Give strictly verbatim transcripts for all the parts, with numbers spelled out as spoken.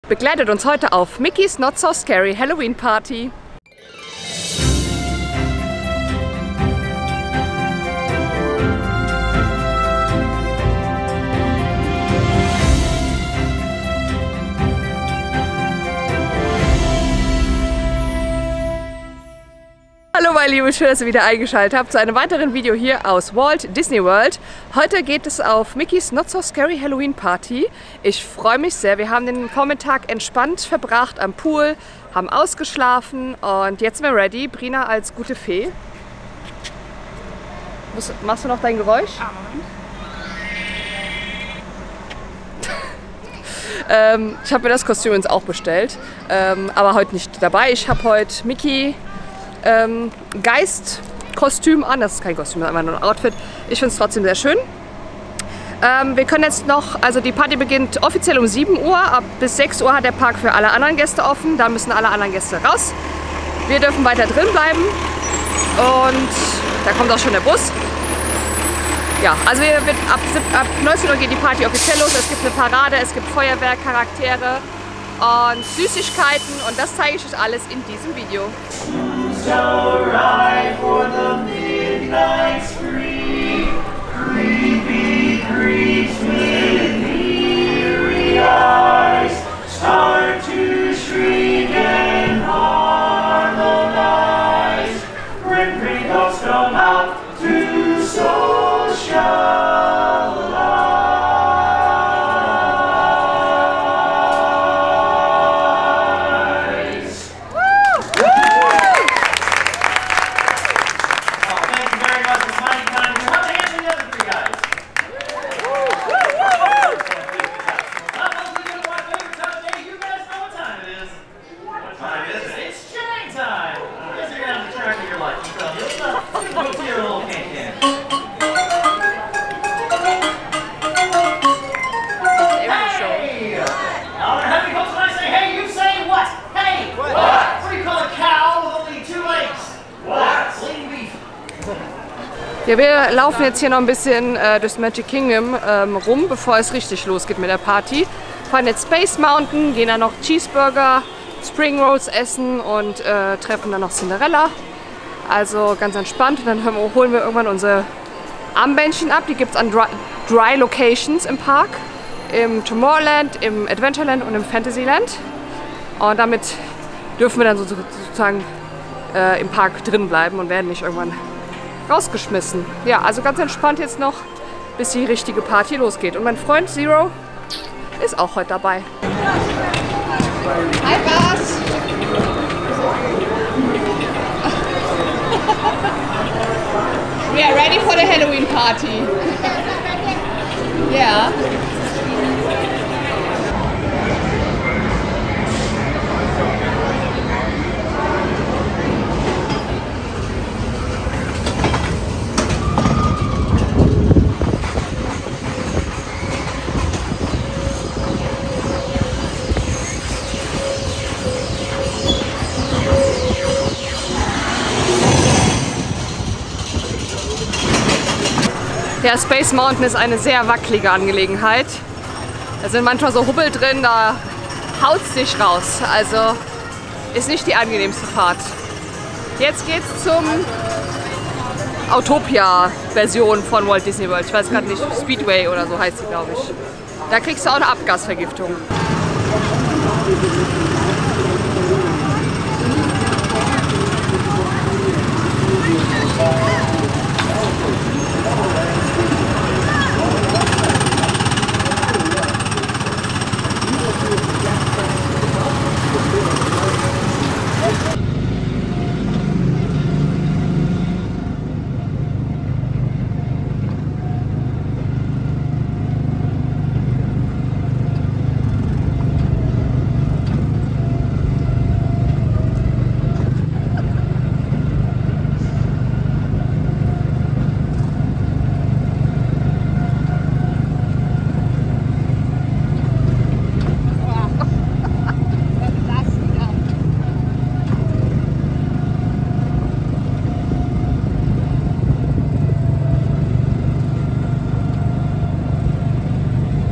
begleitet uns heute auf Mickey's Not So Scary Halloween Party. Hallo meine Lieben, schön, dass ihr wieder eingeschaltet habt zu einem weiteren Video hier aus Walt Disney World. Heute geht es auf Mickey's Not So Scary Halloween Party. Ich freue mich sehr. Wir haben den Vormittag entspannt verbracht am Pool, haben ausgeschlafen und jetzt sind wir ready. Brina als gute Fee. Machst du noch dein Geräusch? Ah, Moment. ähm, ich habe mir das Kostüm uns auch bestellt, ähm, aber heute nicht dabei. Ich habe heute Mickey Ähm, Geist-Kostüm an. Das ist kein Kostüm, das ist einfach nur ein Outfit. Ich finde es trotzdem sehr schön. Ähm, wir können jetzt noch, also die Party beginnt offiziell um sieben Uhr. Ab bis sechs Uhr hat der Park für alle anderen Gäste offen. Da müssen alle anderen Gäste raus. Wir dürfen weiter drin bleiben. Und da kommt auch schon der Bus. Ja, also wir, wird ab, ab neunzehn Uhr geht die Party offiziell los. Es gibt eine Parade, es gibt Feuerwerk, Charaktere und Süßigkeiten. Und das zeige ich euch alles in diesem Video. So right for the midnight spree, creepy creeps with eerie eyes start to shriek and harmonize. Grim green ghosts come out to socialize. Ja, wir laufen jetzt hier noch ein bisschen äh, durchs Magic Kingdom ähm, rum, bevor es richtig losgeht mit der Party. Fahren jetzt Space Mountain, gehen dann noch Cheeseburger, Spring Rolls essen und äh, treffen dann noch Cinderella. Also ganz entspannt. Und dann holen wir irgendwann unsere Armbändchen ab. Die gibt es an Dry, Dry Locations im Park. Im Tomorrowland, im Adventureland und im Fantasyland. Und damit dürfen wir dann sozusagen äh, im Park drin bleiben und werden nicht irgendwann rausgeschmissen. Ja, also ganz entspannt jetzt noch, bis die richtige Party losgeht. Und mein Freund Zero ist auch heute dabei. Hi Bas! We are ready for the Halloween party. Yeah. Der Space Mountain ist eine sehr wackelige Angelegenheit. Da sind manchmal so Hubbel drin, da haut es dich raus. Also ist nicht die angenehmste Fahrt. Jetzt geht's zum Autopia-Version von Walt Disney World. Ich weiß gerade nicht, Speedway oder so heißt sie, glaube ich. Da kriegst du auch eine Abgasvergiftung.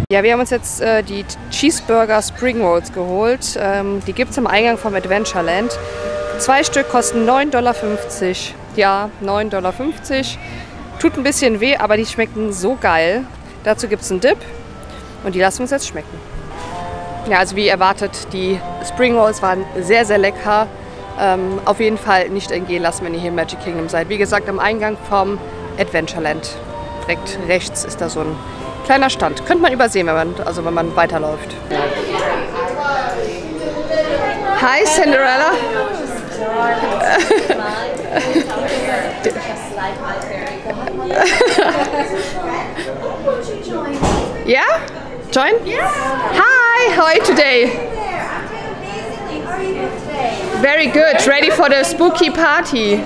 Ja, wir haben uns jetzt äh, die Cheeseburger Spring Rolls geholt. Ähm, die gibt es am Eingang vom Adventureland. Zwei Stück kosten neun Dollar fünfzig. Ja, neun Dollar fünfzig. Tut ein bisschen weh, aber die schmecken so geil. Dazu gibt es einen Dip und die lassen wir uns jetzt schmecken. Ja, also wie erwartet, die Spring Rolls waren sehr, sehr lecker. Ähm, auf jeden Fall nicht entgehen lassen, wenn ihr hier im Magic Kingdom seid. Wie gesagt, am Eingang vom Adventureland. Direkt rechts ist da so ein kleiner Stand. Könnte man übersehen, wenn man, also wenn man weiterläuft. Hi, Cinderella. Yeah? Join? Hi, how are you today? Very good. Ready for the spooky party.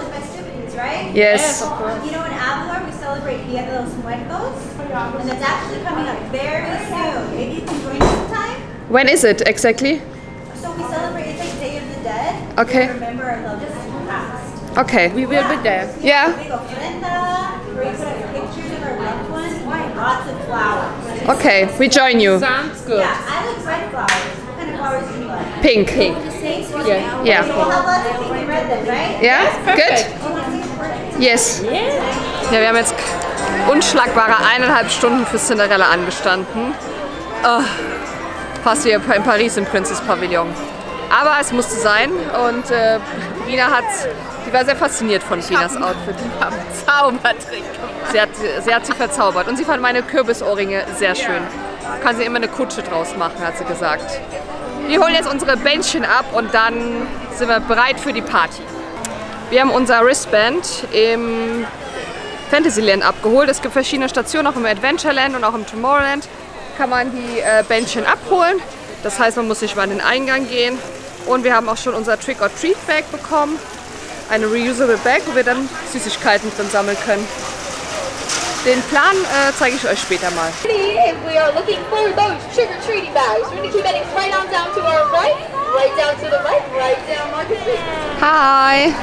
Yes. You know, in Avalor, we celebrate Dia de los Muertos, and it's actually coming up very soon. Maybe you can join us sometime? When is it exactly? So we celebrate, it's like Day of the Dead. Okay. We remember our loved ones in the past. Okay. We will be there. Yeah. Big ofrenda, where we put up pictures of our loved ones, and lots of flowers. Okay, we join you. Sounds good. Yeah, I like red flowers. What kind of flowers do you like? Pink. Pink. Pink? Yeah. Yeah. So we'll have lots of pink and red then, right? Yeah? Good? Do you want to see the purchase? Yes. Ja, wir haben jetzt unschlagbare eineinhalb Stunden für Cinderella angestanden. Oh, fast wie in Paris im Princess Pavillon. Aber es musste sein und äh, Rina hat, die war sehr fasziniert von Rinas Outfit. Wir haben Zaubertrick. Sie hat, sie hat sie verzaubert und sie fand meine Kürbisohrringe sehr schön. Kann sie immer eine Kutsche draus machen, hat sie gesagt. Wir holen jetzt unsere Bändchen ab und dann sind wir bereit für die Party. Wir haben unser Wristband im Fantasyland abgeholt. Es gibt verschiedene Stationen, auch im Adventureland und auch im Tomorrowland kann man die äh, Bändchen abholen. Das heißt, man muss nicht mal an den Eingang gehen. Und wir haben auch schon unser Trick-or-Treat-Bag bekommen. Eine reusable Bag, wo wir dann Süßigkeiten drin sammeln können. Den Plan äh, zeige ich euch später mal. We are looking for those trick-or-treating bags. We're going to keep heading right on down to our right, right down to the right, right down Market Street. Hi!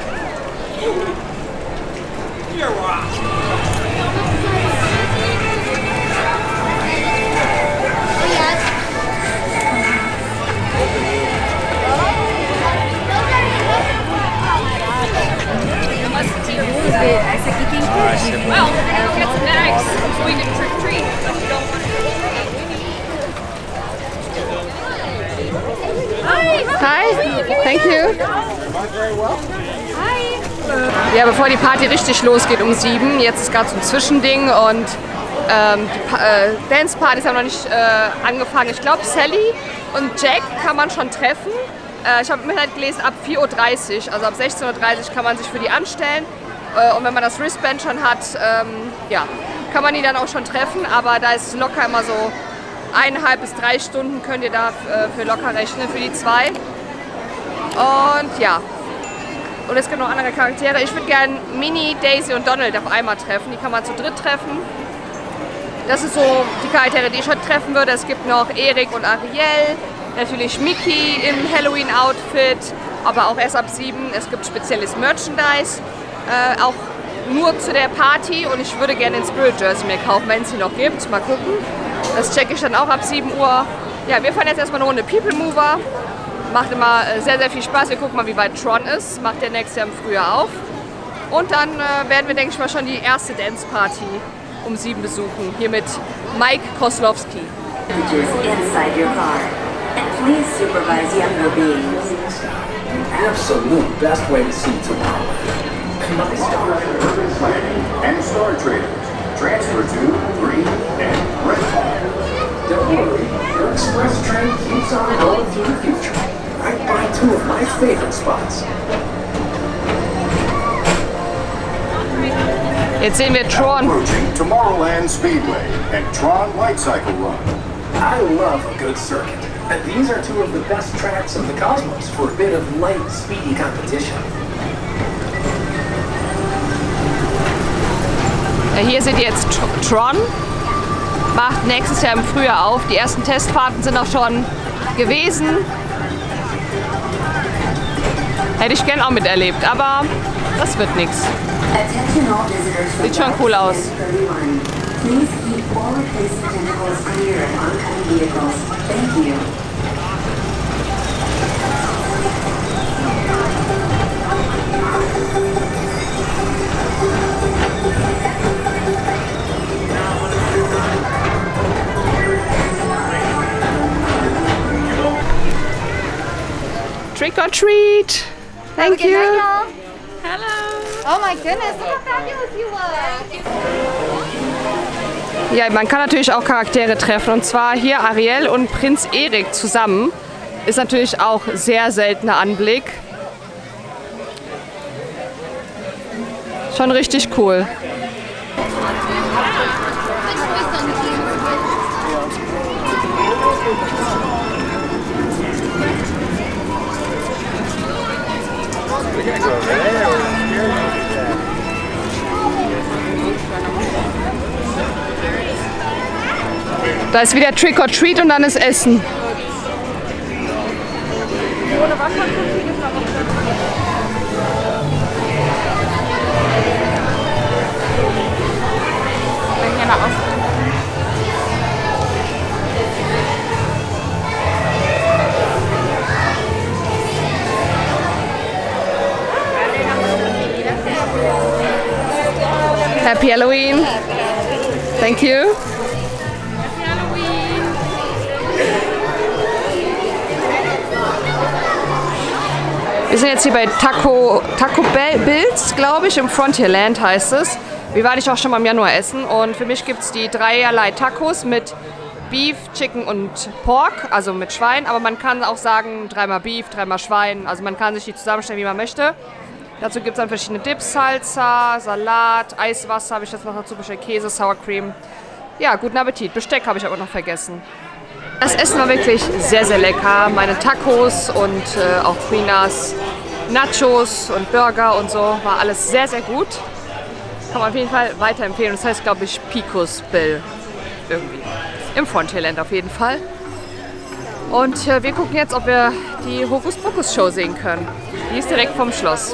Well, it's nice. We can trick or treat, but you don't want to. Hi! Thank you! Ja, bevor die Party richtig losgeht um sieben, jetzt ist gerade so ein Zwischending und ähm, die pa äh, Dance-Partys haben noch nicht äh, angefangen. Ich glaube, Sally und Jack kann man schon treffen. Äh, ich habe im Internet gelesen, ab vier Uhr dreißig, also ab sechzehn Uhr dreißig kann man sich für die anstellen. Äh, und wenn man das Wristband schon hat, ähm, ja, kann man die dann auch schon treffen. Aber da ist locker immer so eineinhalb bis drei Stunden könnt ihr da äh, für locker rechnen, für die zwei. Und ja. Und es gibt noch andere Charaktere. Ich würde gerne Minnie, Daisy und Donald auf einmal treffen. Die kann man zu dritt treffen. Das sind so die Charaktere, die ich heute treffen würde. Es gibt noch Erik und Ariel. Natürlich Mickey im Halloween-Outfit. Aber auch erst ab sieben. Es gibt spezielles Merchandise. Äh, auch nur zu der Party. Und ich würde gerne den Spirit Jersey mir kaufen, wenn es sie noch gibt. Mal gucken. Das checke ich dann auch ab sieben Uhr. Ja, wir fahren jetzt erstmal eine Runde People Mover. Macht immer sehr, sehr viel Spaß. Wir gucken mal, wie weit Tron ist. Macht der nächstes Jahr im Frühjahr auf. Und dann äh, werden wir, denke ich mal, schon die erste Dance-Party um sieben besuchen. Hier mit Mike Koslowski. Inside your car. And please supervise younger beings. Absolute best way to see tomorrow. Urban planning and Star Traders. Transfer to green and red fire. Don't worry, your express train keeps on going through the future. Right by two of my favorite spots. Jetzt sehen wir Tron. Approaching Tomorrowland Speedway and Tron Light Cycle Run. I love a good circuit. And these are two of the best tracks in the cosmos for a bit of light, speedy competition. Ja, hier seht ihr jetzt Tron. Macht nächstes Jahr im Frühjahr auf. Die ersten Testfahrten sind auch schon gewesen. Hätte ich gern auch miterlebt, aber das wird nichts. Sieht schon cool aus. Please keep all replacement tentacles clear of oncoming vehicles. Thank you. Trick or treat! Thank you! Hello. Oh my goodness, look how fabulous you look. Ja, man kann natürlich auch Charaktere treffen, und zwar hier Ariel und Prinz Erik zusammen. Ist natürlich auch sehr seltener Anblick. Schon richtig cool. Da ist wieder Trick or Treat und dann ist Essen. Happy Halloween. Thank you. Wir sind jetzt hier bei Taco, Taco Bills, glaube ich, im Frontierland heißt es. Wir waren ich auch schon mal im Januar essen und für mich gibt es die dreierlei Tacos mit Beef, Chicken und Pork, also mit Schwein. Aber man kann auch sagen, dreimal Beef, dreimal Schwein. Also man kann sich die zusammenstellen, wie man möchte. Dazu gibt es dann verschiedene Dips, Salsa, Salat, Eiswasser habe ich jetzt noch dazu bestellt, Käse, Sour Cream. Ja, guten Appetit. Besteck habe ich aber noch vergessen. Das Essen war wirklich sehr, sehr lecker. Meine Tacos und äh, auch Trinas Nachos und Burger und so war alles sehr, sehr gut. Kann man auf jeden Fall weiterempfehlen. Das heißt, glaube ich, Picos Bill irgendwie. Im Frontierland auf jeden Fall. Und äh, wir gucken jetzt, ob wir die Hokus Pokus Show sehen können. Die ist direkt vom Schloss.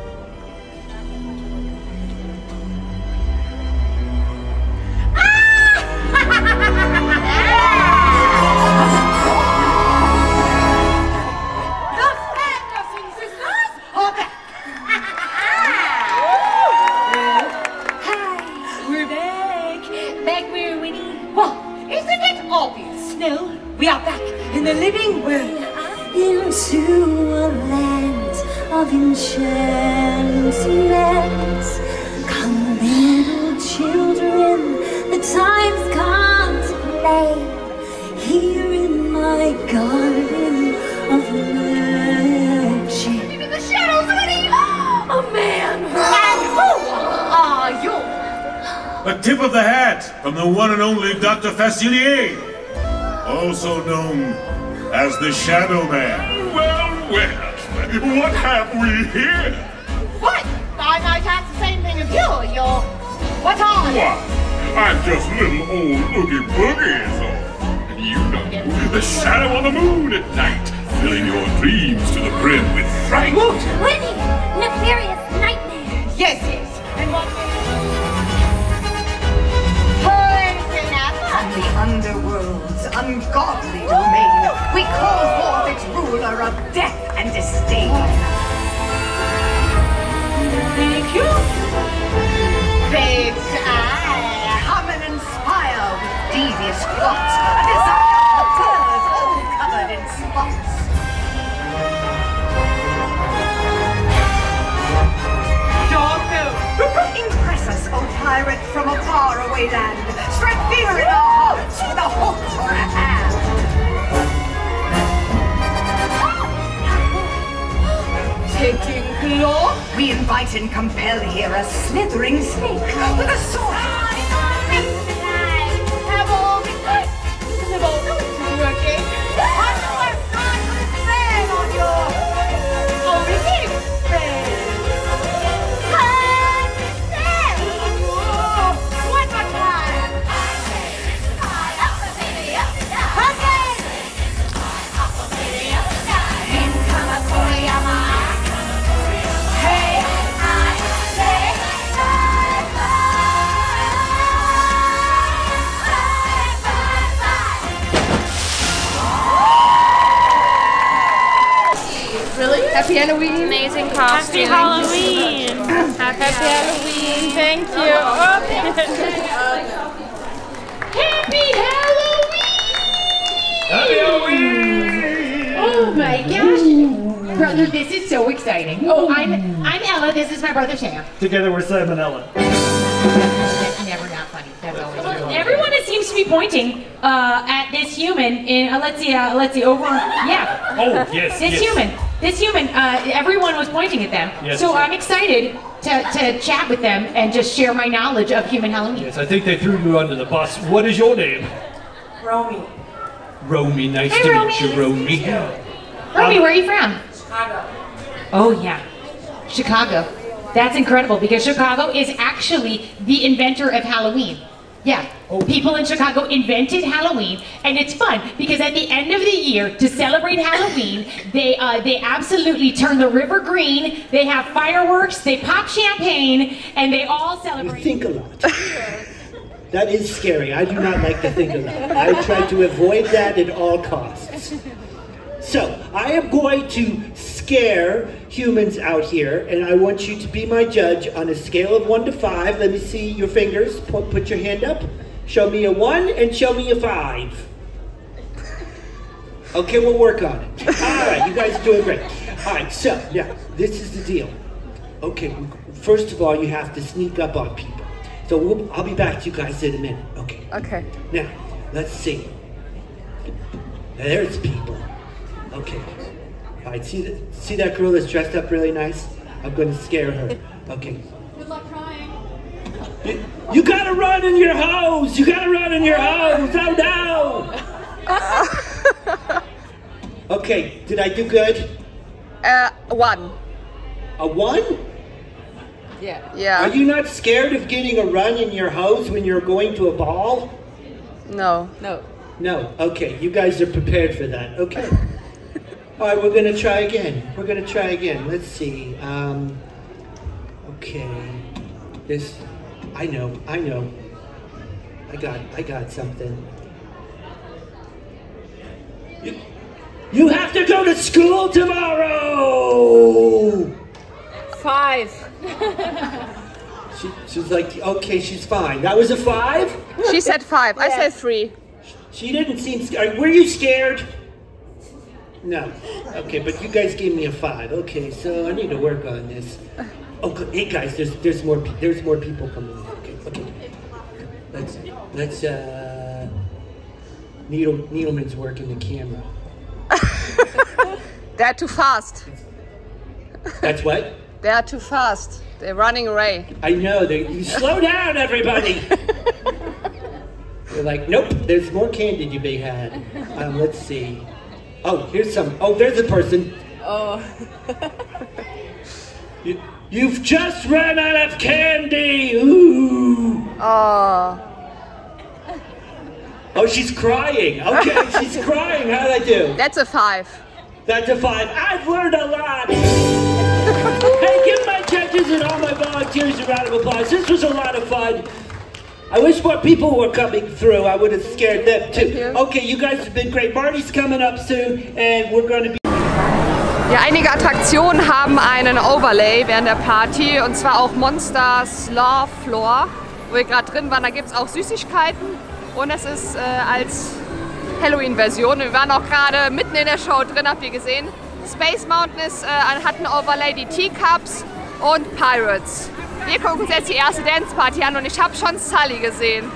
Into a land of enchantment. Come, little children, the time's come to play here in my garden of magic. In the shadows, honey! A man! And who are you? A tip of the hat from the one and only Doctor Facilier, also known as the Shadow Man. Well, well, what have we here? What? I might ask the same thing of you. You're... What are you? Why, I'm just little old Oogie Boogie, is all. And you know, the shadow on the moon at night, filling your dreams to the brim with fright. Winnie, nefarious nightmare. Yes, yes. And what? Poison apple. The underworld's ungodly domain, we call forth its ruler of death and disdain. Thank you. Fate's eye, come and inspire with devious plots, a desire for colors all covered in spots. Doctor! Impress us, O tyrant, from a faraway land. Strike fear in our hearts with a hook or a hand. Taking claw? We invite and compel here a slithering snake with a sword. Have all the good. Have all the good working. I know I've got to stand on your origin. Understand? One more time. Happy Halloween. Amazing costume. Happy Halloween. Happy Halloween. Thank you. Happy Halloween! Happy Halloween! Oh my gosh. Brother, this is so exciting. Oh, I'm I'm Ella. This is my brother Sam. Together we're Sam and Ella. That's never not funny. That's always well, everyone seems to be pointing uh, at this human in uh, let's see uh, let's see over yeah. Oh yes. This yes. human. This human. Uh, everyone was pointing at them. Yes, so sir. I'm excited to, to chat with them and just share my knowledge of human Halloween. Yes, I think they threw you under the bus. What is your name? Romy. Romy, nice Hi, to Romy. meet you, Romy. Romy, Um, where are you from? Chicago. Oh yeah, Chicago. That's incredible because Chicago is actually the inventor of Halloween. Yeah, people in Chicago invented Halloween, and it's fun because at the end of the year, to celebrate Halloween, they uh, they absolutely turn the river green. They have fireworks, they pop champagne, and they all celebrate. You think a lot. That is scary. I do not like to think of that. I try to avoid that at all costs. So, I am going to scare humans out here, and I want you to be my judge on a scale of one to five. Let me see your fingers. Put, put your hand up. Show me a one and show me a five. Okay, we'll work on it. All right, you guys are doing great. All right, so, now, this is the deal. Okay, first of all, you have to sneak up on people. So, we'll, I'll be back to you guys in a minute. Okay. Okay. Now, let's see. There's people. Okay. All right, see, the, see that girl that's dressed up really nice? I'm going to scare her. Okay. Good luck trying. You, you gotta run in your hose! You gotta run in your hose! Oh no! Okay, did I do good? Uh, one. A one? Yeah. Yeah. Are you not scared of getting a run in your hose when you're going to a ball? No. No. No. Okay, you guys are prepared for that. Okay. All right, we're gonna try again. We're gonna try again. Let's see. Um, okay. This, I know, I know. I got, I got something. You, you have to go to school tomorrow! Five. She, she's like, okay, she's fine. That was a five? She said five. I said three. She didn't seem scared. Were you scared? No. Okay, but you guys gave me a five. Okay, so I need to work on this. Oh, good. Hey guys, there's there's more pe- there's more people coming. Okay, okay. Let's let's uh. Needle Needleman's working the camera. They're too fast. That's what? They're too fast. They're running away. I know. They you slow down, everybody. They're like, nope. There's more candy to be had. Um, let's see. Oh, here's some. Oh, there's a person. Oh. you, you've just run out of candy. Ooh. Oh. Oh, she's crying. Okay, she's crying. How'd I do? That's a five. That's a five. I've learned a lot. Hey, give my judges and all my volunteers a round of applause. This was a lot of fun. I wish more people were coming through. I would have scared them too. You. Okay, you guys have been great. Marty's coming up soon, and we're going to be... Ja, einige Attraktionen haben einen Overlay während der Party, und zwar auch Monsters Law Floor, wo wir gerade drin waren. Da gibt es auch Süßigkeiten, und es ist äh, als Halloween-Version. Wir waren auch gerade mitten in der Show drin, habt ihr gesehen. Space Mountain ist, äh, hat ein Overlay, die Teacups und Pirates. Wir gucken uns jetzt die erste Dance Party an, und ich habe schon Sully gesehen.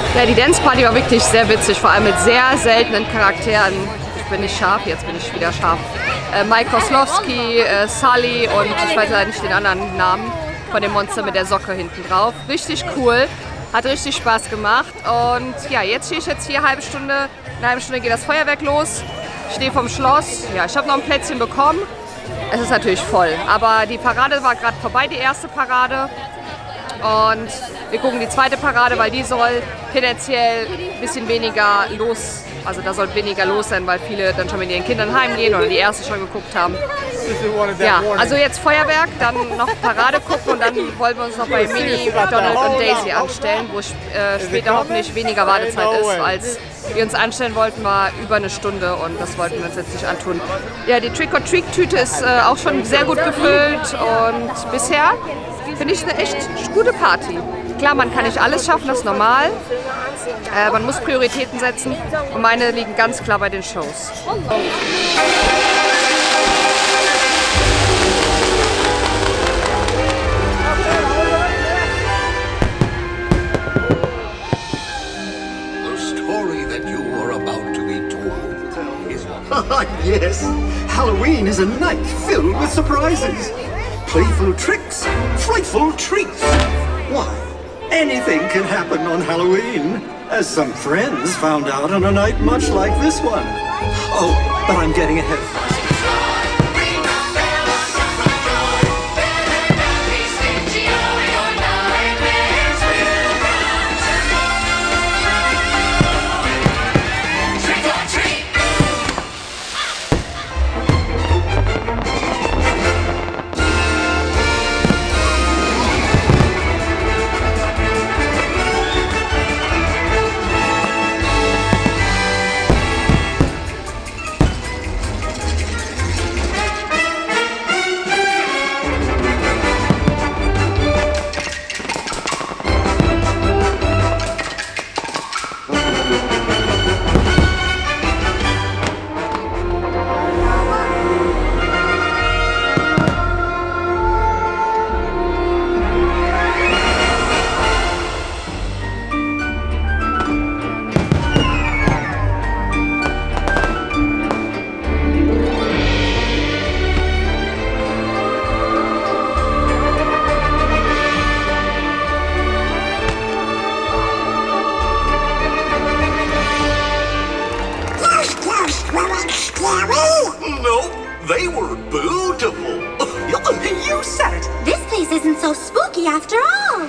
Ja, die Dance Party war wirklich sehr witzig, vor allem mit sehr seltenen Charakteren. Ich bin nicht scharf, jetzt bin ich wieder scharf. Äh, Mike Koslowski, äh, Sully und ich weiß leider nicht den anderen Namen von dem Monster mit der Socke hinten drauf. Richtig cool, hat richtig Spaß gemacht und ja, jetzt stehe ich jetzt hier eine halbe Stunde, in einer halben Stunde geht das Feuerwerk los. Ich stehe vom Schloss, ja, ich habe noch ein Plätzchen bekommen. Es ist natürlich voll, aber die Parade war gerade vorbei, die erste Parade. Und wir gucken die zweite Parade, weil die soll tendenziell ein bisschen weniger los, also da soll weniger los sein, weil viele dann schon mit ihren Kindern heimgehen oder die erste schon geguckt haben. Ja, also jetzt Feuerwerk, dann noch Parade gucken und dann wollen wir uns noch bei Minnie, Donald und Daisy anstellen, wo äh, später hoffentlich weniger Wartezeit ist, als wir uns anstellen wollten, war über eine Stunde und das wollten wir uns jetzt nicht antun. Ja, die Trick-or-Treat-Tüte ist äh, auch schon sehr gut gefüllt und bisher finde ich eine echt gute Party. Klar, man kann nicht alles schaffen, das ist normal. Äh, man muss Prioritäten setzen und meine liegen ganz klar bei den Shows. Yes, Halloween is a night filled with surprises. Playful tricks, frightful treats. Why, anything can happen on Halloween, as some friends found out on a night much like this one. Oh, but I'm getting ahead of myself. No, they were beautiful. You said it. This place isn't so spooky after all.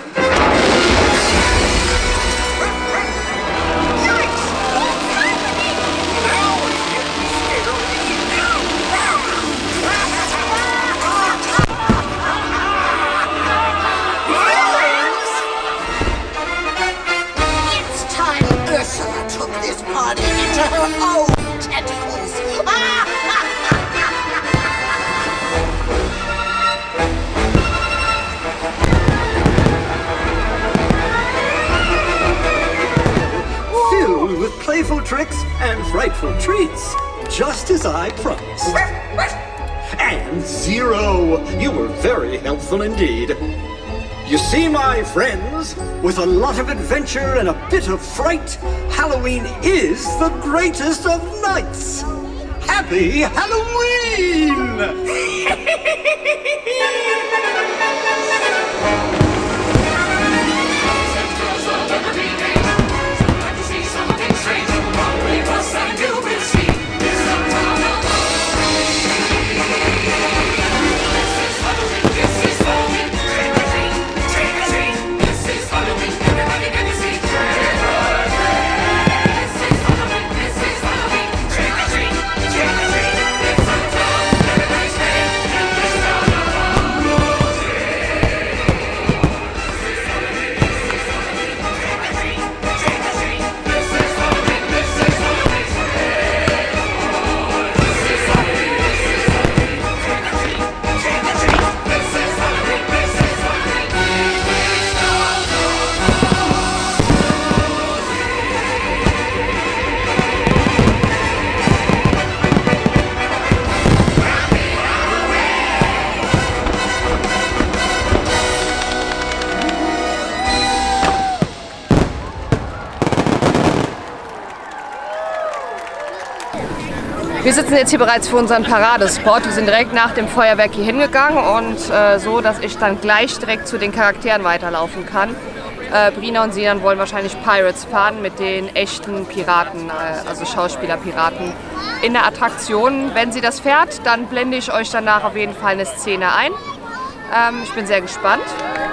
It's time Ursula took this party into her own tentacles. Filled with playful tricks and frightful treats, just as I promised. And Zero, you were very helpful indeed. You see, my friends, with a lot of adventure and a bit of fright, Halloween is the greatest of nights. Happy Halloween! Wir sitzen jetzt hier bereits für unseren Paradespot. Wir sind direkt nach dem Feuerwerk hier hingegangen und äh, so, dass ich dann gleich direkt zu den Charakteren weiterlaufen kann. Äh, Brina und Sinan wollen wahrscheinlich Pirates fahren mit den echten Piraten, äh, also Schauspielerpiraten in der Attraktion. Wenn sie das fährt, dann blende ich euch danach auf jeden Fall eine Szene ein. Ähm, ich bin sehr gespannt.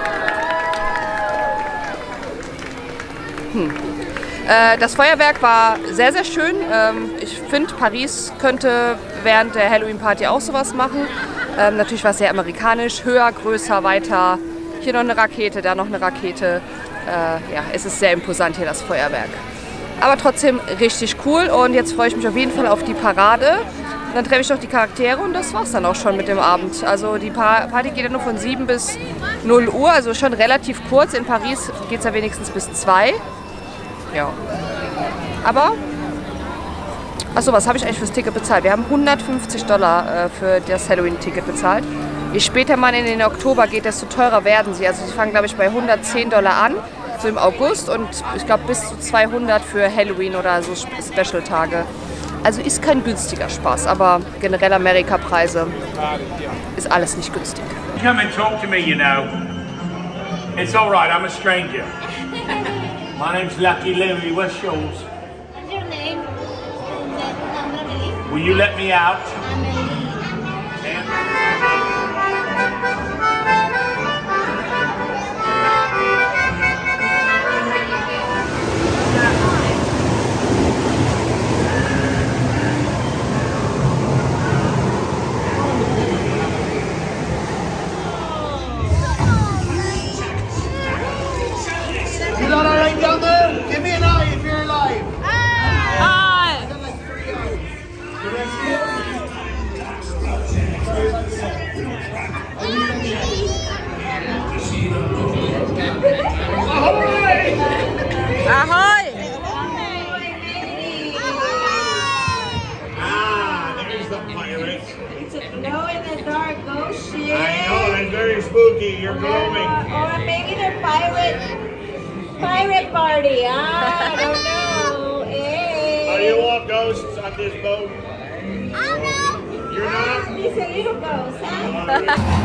Hm. Das Feuerwerk war sehr, sehr schön. Ich finde, Paris könnte während der Halloween-Party auch sowas machen. Natürlich war es sehr amerikanisch, höher, größer, weiter. Hier noch eine Rakete, da noch eine Rakete. Ja, es ist sehr imposant hier, das Feuerwerk. Aber trotzdem richtig cool und jetzt freue ich mich auf jeden Fall auf die Parade. Dann treffe ich noch die Charaktere und das war's dann auch schon mit dem Abend. Also die Party geht ja nur von sieben bis null Uhr, also schon relativ kurz. In Paris geht es ja wenigstens bis zwei. Ja, aber, achso, was habe ich eigentlich fürs Ticket bezahlt? Wir haben hundertfünfzig Dollar äh, für das Halloween-Ticket bezahlt. Je später man in den Oktober geht, desto teurer werden sie. Also sie fangen, glaube ich, bei hundertzehn Dollar an, so im August und ich glaube bis zu zweihundert für Halloween oder so Special-Tage. Also ist kein günstiger Spaß, aber generell Amerika-Preise ist alles nicht günstig. Come and talk to me, you know. It's all right, I'm a stranger. My name's Lucky Louie, what's yours? What's your name? Will you let me out? You not alright down there? Give me an eye if you're alive. Hi! Ahoy! Ah, there's the pirate. It's a glow in the dark ghost ship. I know, that's very spooky. You're glowing. Or maybe they're pirate, pirate party. I don't know. Hey. Are you all ghosts on this boat? I know. You're not? He's a little ghost, huh?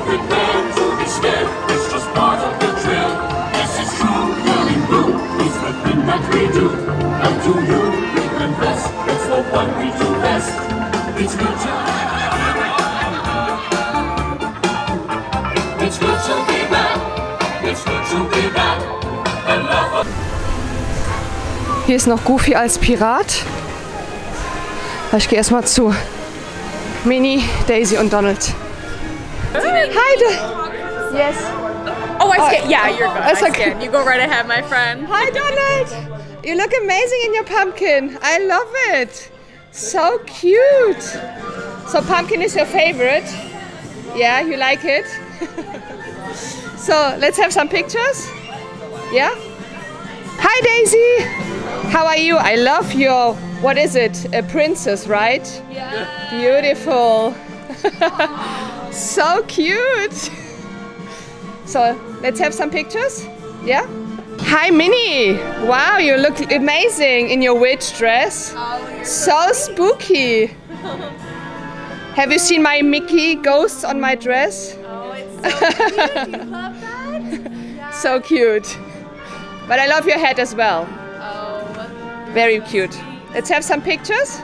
It's just part of the drill. This is true, really blue. It's the Hier ist noch Goofy als Pirat. Ich gehe erstmal zu Minnie, Daisy und Donald. Hi, Do yes. Oh, I Oh, scan. Yeah, you're good. it's I okay. scan. You go right ahead, my friend. Hi, Donald. You look amazing in your pumpkin. I love it. So cute. So pumpkin is your favorite? Yeah, you like it? So let's have some pictures. Yeah? Hi, Daisy. How are you? I love your, what is it? A princess, right? Yeah. Beautiful. So cute. So let's have some pictures. Yeah? Hi, Minnie. Wow, you look amazing in your witch dress. Oh, So spooky. Have you seen my Mickey ghosts on my dress? Oh, it's so cute. You love that? Yeah. So cute. But I love your hat as well. Oh. Very cute. Let's have some pictures.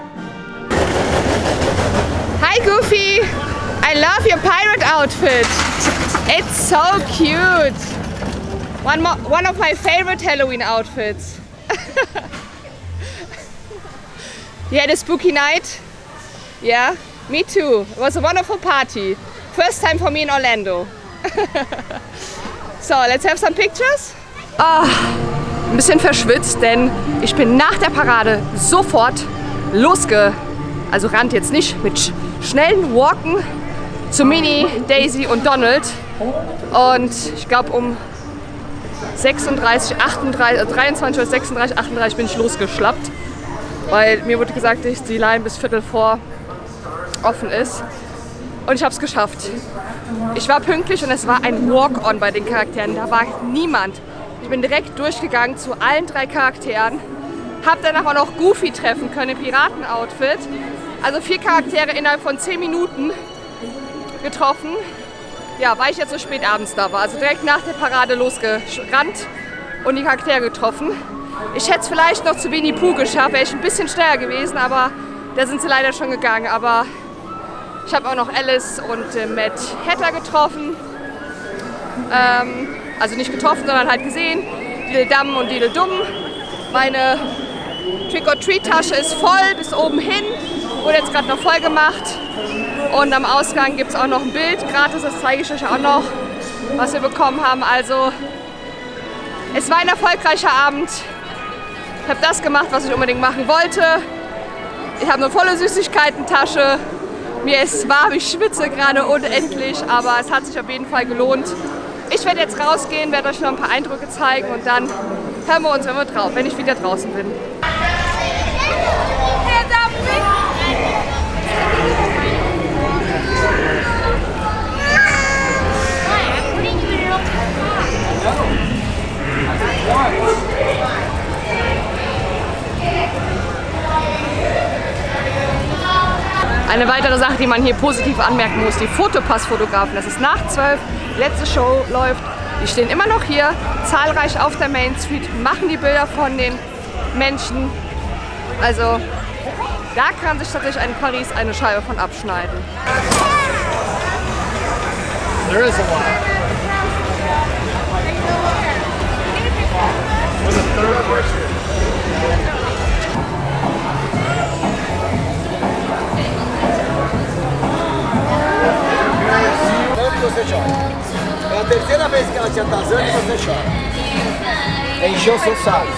Hi, Goofy. I love your pirate outfit. It's so cute. One, more, one of my favorite Halloween outfits. You had a spooky night? Yeah, me too. It was a wonderful party. First time for me in Orlando. So, let's have some pictures. Ah, ein bisschen verschwitzt, denn ich bin nach der Parade sofort losge... Also rannt jetzt nicht, mit sch schnellen Walken zu Minnie, Daisy und Donald. Und ich glaube um sechsunddreißig, achtunddreißig, dreiundzwanzig oder sechsunddreißig, achtunddreißig bin ich losgeschlappt. Weil mir wurde gesagt, dass die Line bis Viertel vor offen ist. Und ich habe es geschafft. Ich war pünktlich und es war ein Walk-on bei den Charakteren. Da war niemand. Ich bin direkt durchgegangen zu allen drei Charakteren. Hab danach auch noch Goofy treffen können im Piraten-Outfit. Also vier Charaktere innerhalb von zehn Minuten getroffen. Ja, weil ich jetzt so spät abends da war. Also direkt nach der Parade losgerannt und die Charaktere getroffen. Ich hätte es vielleicht noch zu Winnie Pooh geschafft, wäre ich ein bisschen schneller gewesen, aber da sind sie leider schon gegangen. Aber ich habe auch noch Alice und äh, Matt Hatter getroffen. Ähm, also nicht getroffen, sondern halt gesehen. Didel Dum und Didel Dumm. Meine Trick-or-Treat-Tasche ist voll bis oben hin. Wurde jetzt gerade noch voll gemacht. Und am Ausgang gibt es auch noch ein Bild. Gratis, das zeige ich euch auch noch, was wir bekommen haben. Also, es war ein erfolgreicher Abend. Ich habe das gemacht, was ich unbedingt machen wollte. Ich habe eine volle Süßigkeiten-Tasche. Mir ist warm, ich schwitze gerade unendlich, aber es hat sich auf jeden Fall gelohnt. Ich werde jetzt rausgehen, werde euch noch ein paar Eindrücke zeigen und dann hören wir uns, wenn, wir drauf, wenn ich wieder draußen bin. Eine weitere Sache, die man hier positiv anmerken muss, die Fotopass-Fotografen. Das ist nach zwölf, letzte Show läuft. Die stehen immer noch hier, zahlreich auf der Main Street, machen die Bilder von den Menschen. Also da kann sich tatsächlich in Paris eine Scheibe von abschneiden. There is a lot. For the third person. Você chora. É a terceira vez que ela te atazana e você chora. É encher o seu saco.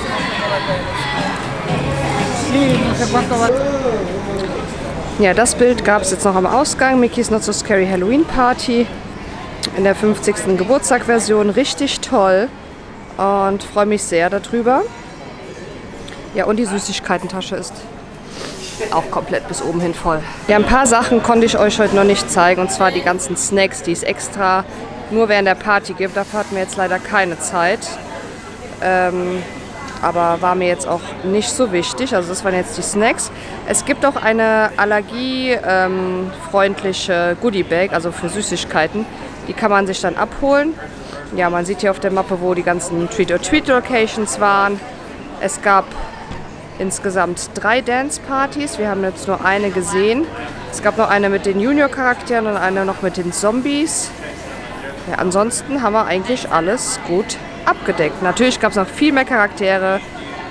Ja, das Bild gab es jetzt noch am Ausgang. Mickey's Not So Scary Halloween Party in der fünfzigsten Geburtstagsversion. Richtig toll und freue mich sehr darüber. Ja, und die Süßigkeitentasche ist auch komplett bis oben hin voll. Ja, ein paar Sachen konnte ich euch heute noch nicht zeigen, und zwar die ganzen Snacks, die es extra nur während der Party gibt. Dafür hatten wir jetzt leider keine Zeit. Ähm, aber war mir jetzt auch nicht so wichtig. Also das waren jetzt die Snacks. Es gibt auch eine allergiefreundliche ähm, Goodie-Bag, also für Süßigkeiten. Die kann man sich dann abholen. Ja, man sieht hier auf der Mappe, wo die ganzen Treat-or-Treat-Locations waren. Es gab insgesamt drei Dance-Partys. Wir haben jetzt nur eine gesehen. Es gab noch eine mit den Junior-Charakteren und eine noch mit den Zombies. Ja, ansonsten haben wir eigentlich alles gut abgedeckt. Natürlich gab es noch viel mehr Charaktere,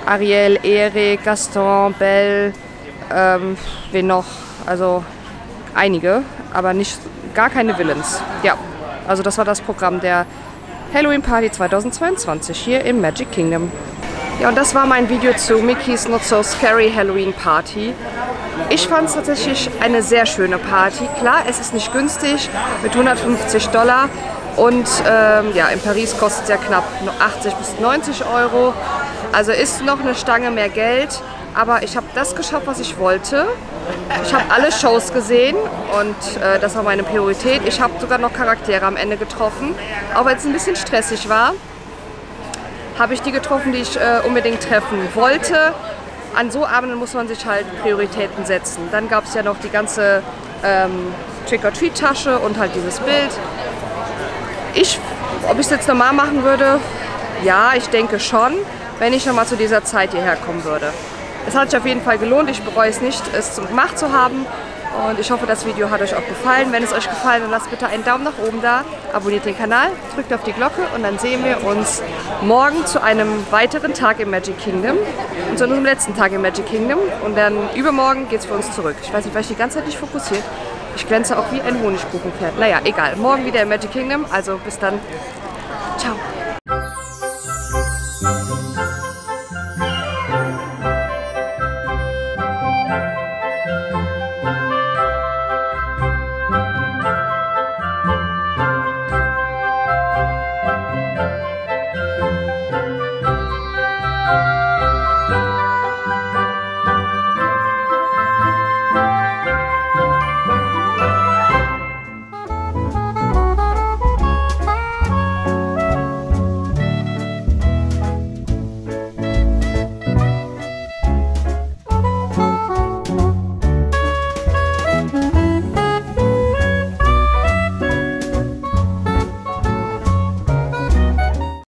Ariel, Eric, Gaston, Belle, ähm, wen noch? Also einige, aber nicht, gar keine Villains. Ja, also das war das Programm der Halloween Party zweitausendzweiundzwanzig hier im Magic Kingdom. Ja, und das war mein Video zu Mickey's Not So Scary Halloween Party. Ich fand es tatsächlich eine sehr schöne Party. Klar, es ist nicht günstig mit hundertfünfzig Dollar und ähm, ja, in Paris kostet es ja knapp achtzig bis neunzig Euro. Also ist noch eine Stange mehr Geld, aber ich habe das geschafft, was ich wollte. Ich habe alle Shows gesehen und äh, das war meine Priorität. Ich habe sogar noch Charaktere am Ende getroffen, auch wenn es ein bisschen stressig war. Habe ich die getroffen, die ich äh, unbedingt treffen wollte. An so Abenden muss man sich halt Prioritäten setzen. Dann gab es ja noch die ganze ähm, Trick-or-Treat-Tasche und halt dieses Bild. Ich, ob ich es jetzt normal machen würde, ja, ich denke schon, wenn ich nochmal zu dieser Zeit hierher kommen würde. Es hat sich auf jeden Fall gelohnt, ich bereue es nicht, es gemacht zu haben. Und ich hoffe, das Video hat euch auch gefallen. Wenn es euch gefallen hat, dann lasst bitte einen Daumen nach oben da, abonniert den Kanal, drückt auf die Glocke und dann sehen wir uns morgen zu einem weiteren Tag im Magic Kingdom und zu unserem letzten Tag im Magic Kingdom. Und dann übermorgen geht es für uns zurück. Ich weiß nicht, weil ich die ganze Zeit nicht fokussiert. Ich glänze auch wie ein Honigkuchenpferd. Naja, egal. Morgen wieder im Magic Kingdom. Also bis dann. Ciao.